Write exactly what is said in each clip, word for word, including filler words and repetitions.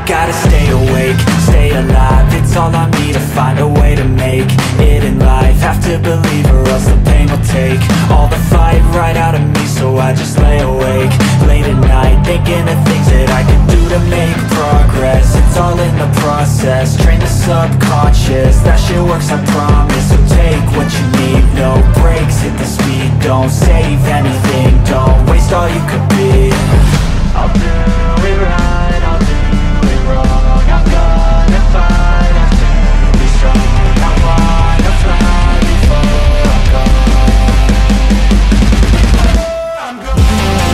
Gotta stay awake, stay alive, it's all on me to find a way to make it in life. Have to believe or else the pain will take all the fight right out of me, so I just lay awake late at night, thinking of things that I can do to make progress. It's all in the process, train the subconscious, that shit works, I promise. So take what you need, no breaks, hit the speed, don't save anything, don't waste all you could be. I'll do it right, I'll do it wrong, I'm gonna fight, I have to be strong, I wanna fly before I'm gone. I'm gone.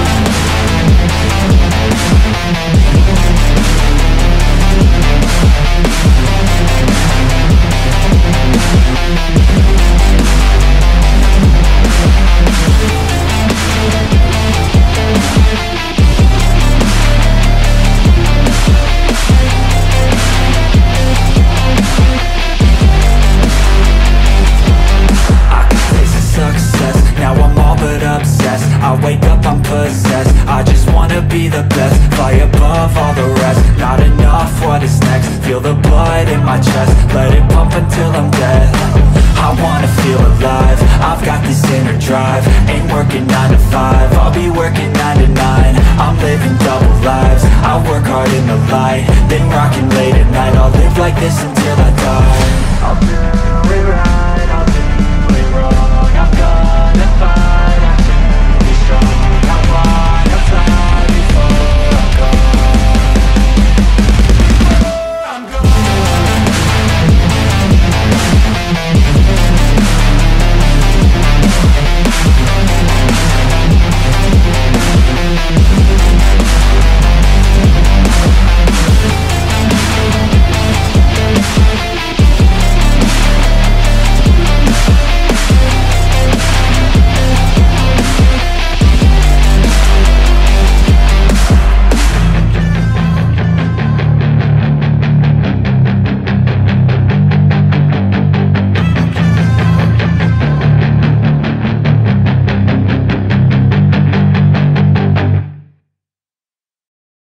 I wake up, I'm possessed, I just wanna be the best, fly above all the rest, not enough, what is next, feel the blood in my chest, let it pump until I'm dead, I wanna feel alive, I've got this inner drive, ain't working nine to five, I'll be working nine to nine,